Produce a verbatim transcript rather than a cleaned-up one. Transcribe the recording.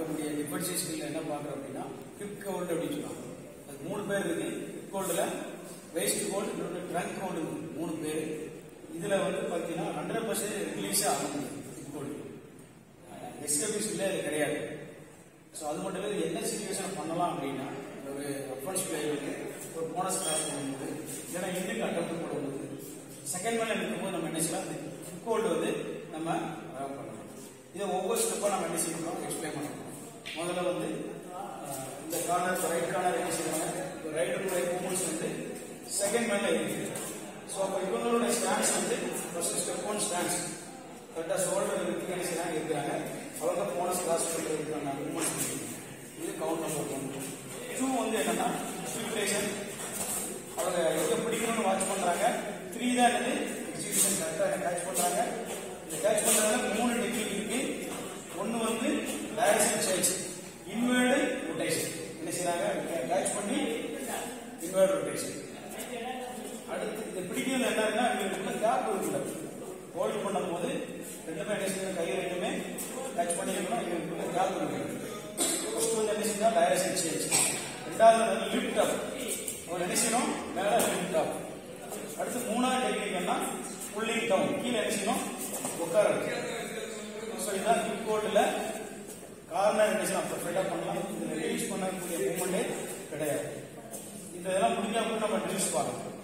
பண்ணக்கூடிய defensive skill என்ன பார்க்குறோம் அப்படின்னா ஹிப் ஹோல்டு அப்படின்னு சொல்லுவாங்க. அது மூணு பேர் இருக்கு. ஹிப் ஹோல்டில் வெயிஸ்ட் ஹோல்டு, இன்னொரு ட்ரங்க் ஹோல்டு, மூணு பேர். இதில் வந்து பார்த்தீங்கன்னா ஹண்ட்ரட் பர்சன்ட் ரிலீஸாக ஆக முடியும். ஹிப் ஹோல்டு எஸ்டபிளிஷ்ல அது கிடையாது. ஸோ அது மட்டும் இல்லை, என்ன சிச்சுவேஷன் பண்ணலாம் அப்படின்னா ஒரு அட்வான்ஸ் பிளேயருக்கு ஒரு போனஸ் கிராஸ் பண்ணும்போது இல்லைன்னா இன்னுக்கு அட்டம் போடும்போது செகண்ட் மேலே இருக்கும்போது நம்ம என்ன செய்யலாம், ஹிப் ஹோல்டு வந்து நம்ம பண்ணலாம். இதை ஒவ்வொரு ஸ்டெப்பாக நம்ம என்ன செய்யணும் எக்ஸ்பிளைன் பண்ணணும். முதல்ல வந்து இந்த கார்னர் ரைட் கார்னர் என்ன செய்வாங்க, ரைட் டு ரைட் மூவ்மெண்ட்ஸ் வந்து செகண்ட் மேலே இருக்குது. ஸோ அப்போ இவங்களோட ஸ்டான்ஸ் வந்து ஃபர்ஸ்ட் ஸ்டெப் ஒன் ஸ்டான்ஸ் கரெக்டாக ஷோல்டர் இருக்கு என்ன செய்யறாங்க இருக்கிறாங்க. அவங்க போனஸ் கிராஸ் பண்ணிட்டு இருக்கிறாங்க மூவ்மெண்ட்ஸ். இது கவுண்ட் நம்பர் ஒன். டூ வந்து என்னன்னா ஃபில்ட்ரேஷன், அவங்க எங்கே பிடிக்கணும்னு வாட்ச் பண்றாங்க. த்ரீ தான் என்னது எக்ஸிகியூஷன், கரெக்டாக கேட்ச் பண்றாங்க. இந்த கேட்ச் பண்றதுல மூணு டெக்னிக் இருக்கு. ஒன்று வந்து டைரக்ஷன் சேஞ்ச், இன்வெர்டு ரொட்டேஷன். என்ன செய்யறாங்க, கேட்ச் பண்ணி இன்வெர்டு ரொட்டேஷன். அடுத்து இந்த பிடிக்கிறது என்னன்னா இவங்களுக்குள்ள கேப் இருக்குல்ல, ஹோல்டு பண்ணும் போது ரெண்டுமே என்ன செய்யணும், கை ரெண்டுமே டச் பண்ணிக்கணும். இவங்களுக்குள்ள கேப் இருக்கு. ஃபர்ஸ்ட் வந்து என்ன செய்யணும் டைரக்ஷன் சேஞ்ச். ரெண்டாவது வந்து லிஃப்ட் அப், அவங்க என்ன செய்யணும் மேலே லிஃப்ட் அப். அடுத்து மூணாவது டெக்னிக் என்ன புல்லிங் டவுன், கீழே என்ன செய்யணும் உட்கார. ஸோ இதான் ஹிப் ஹோல்டில் கார்னர் என்ன செய்யணும் பர்ஃபெக்டாக பண்ணலாம். இதில் ரிலீஸ் பண்ணக்கூடிய மூமெண்டே கிடையாது. இதெல்லாம் முடிஞ்சா கூட நம்ம ரிலீஸ் பார்க்கலாம்.